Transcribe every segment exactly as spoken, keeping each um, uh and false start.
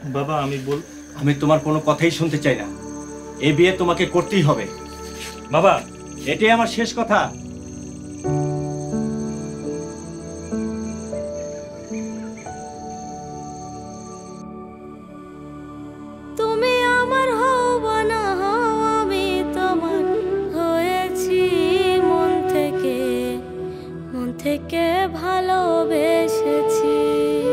বাবা আমি বল আমি তোমার কোনো কথাই শুনতে চাই না। এই বিয়ে তোমাকে করতেই হবে বাবা, এটাই আমার শেষ কথা। তুমি আমার হও না হও, আমি তোমার হয়েছি মন থেকে, মন থেকে ভালোবেসেছি।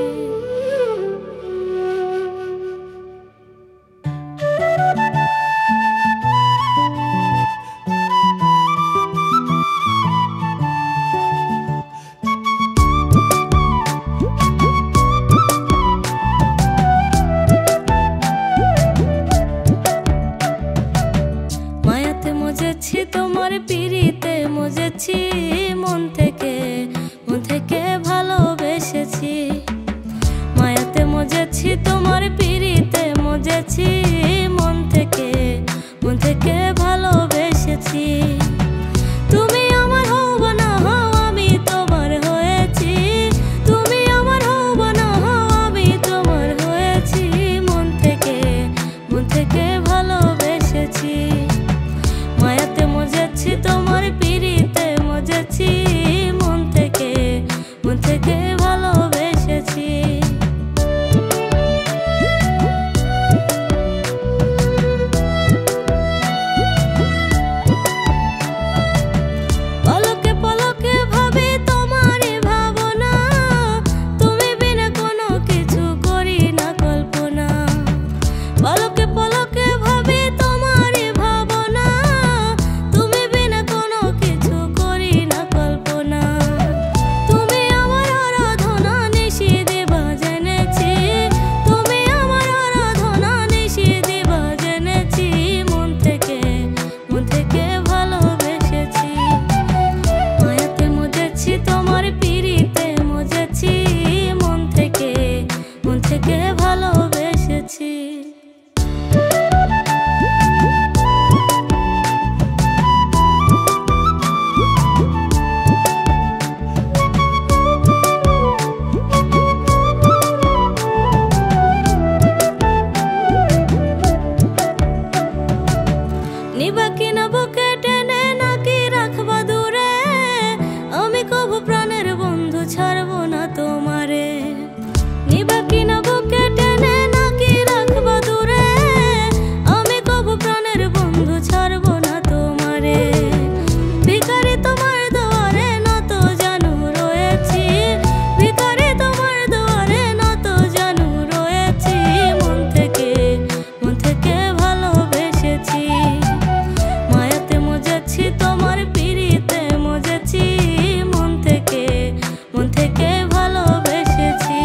মজেছি তোমার পিড়িতে, মজেছি মন থেকে, মন থেকে ভালোবেসেছি। মায়াতে মজেছি তোমার পিড়িতে, মজেছি মন থেকে, মন থেকে ভালোবেসেছি। তুমি আমার হও না হও, আমি তোমার হয়েছি। তুমি আমার হও না হও, আমি তোমার হয়েছি মন থেকে, মন থেকে ভালোবেসেছি। মায়াতে মজেছি তোমার পিড়িতে, মজেছি মন থেকে, মন থেকে ভালোবেসেছি। পলকে পলকে ভাবি তোমারই ভাবনা, তুমি বিনা কোনো কিছু করি না কল্পনা। পলকে পলকে ভাবি তোমারই ভাবনা, তুমি বিনা কোনো কিছু করি না কল্পনা। তুমি আমার আরাধনা নিশি দিবা জেনেছি, তুমি আমার আরাধনা নিশি দিবা জেনেছি। মন থেকে, মন থেকে ভালোবেসেছি। মায়াতে মজেছি তোমার পিড়িতে, মজেছি মন থেকে, মন থেকে ভালোবেসেছি। নিবা কিনা বুকে টেনে, নাকি রাখবা দূরে, আমি কবু প্রাণের বন্ধু ছাড়বো না তোমারে। নিবা কিনা বুকে টেনে, নাকি রাখবা দূরে, আমি কবু প্রাণের বন্ধু ছাড়বো না তোমারে। ভিখারি তোমার দুয়ারে নত জানু রয়েছি, ভিখারি তোমার দুয়ারে নত জানু রয়েছি। মন থেকে, মন থেকে ভালোবেসেছি। মায়াতে মজেছি তোমার পিড়িতে, মজেছি মন থেকে, মন থেকে ভালোবেসেছি।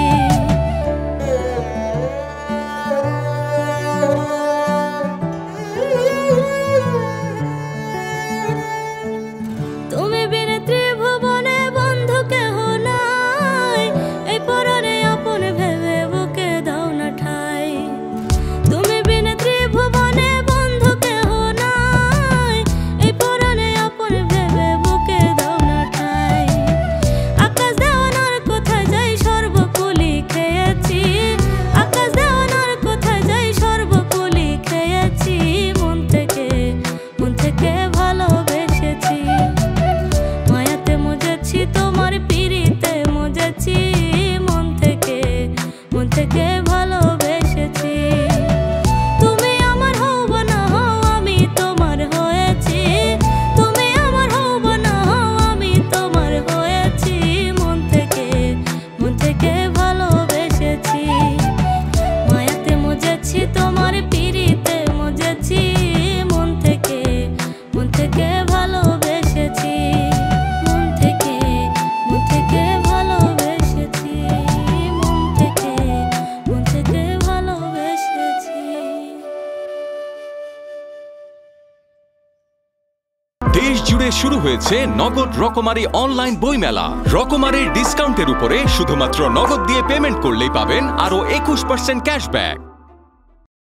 তুমি বিনে ত্রিভুবনে বন্ধু কেহ নাই, এই পরাণে আপন ভেবে বুকে দাও না ঠাই। তুমি বিনে ত্রিভুবনে বন্ধু কেহ নাই, এই পরাণে আপন ভেবে বুকে দাও না ঠাই। আকাশ দেওয়ানার কোথায় যাই সর্বকুলি খেয়েছি, আকাশ দেওয়ানার কোথায় যাই সর্বকুলি খেয়েছি। মন থেকে, মন থেকে ভালোবেসেছি। মায়াতে মজেছি তোমার পিড়িতে, মজেছি মন থেকে, মন থেকে ভালোবেসেছি। তুমি আমার হও না হও, আমি তোমার হয়েছি। তুমি আমার হও না হও, আমি তোমার হয়েছি মন থেকে, মন থেকে ভালোবেসেছি। মায়াতে মজেছি তোমার পিড়িতে, মজেছি মন থেকে, মন থেকে ভালোবেসেছি। মন থেকে, মন থেকে ভালোবেসেছি। মন থেকে, মন থেকে ভালোবেসেছি। দেশ জুড়ে শুরু হয়েছে নগদ রকমারি অনলাইন বইমেলা। রকমারির ডিসকাউন্টের উপরে শুধুমাত্র নগদ দিয়ে পেমেন্ট করলেই পাবেন আরো একুশ পার্সেন্ট ক্যাশব্যাক।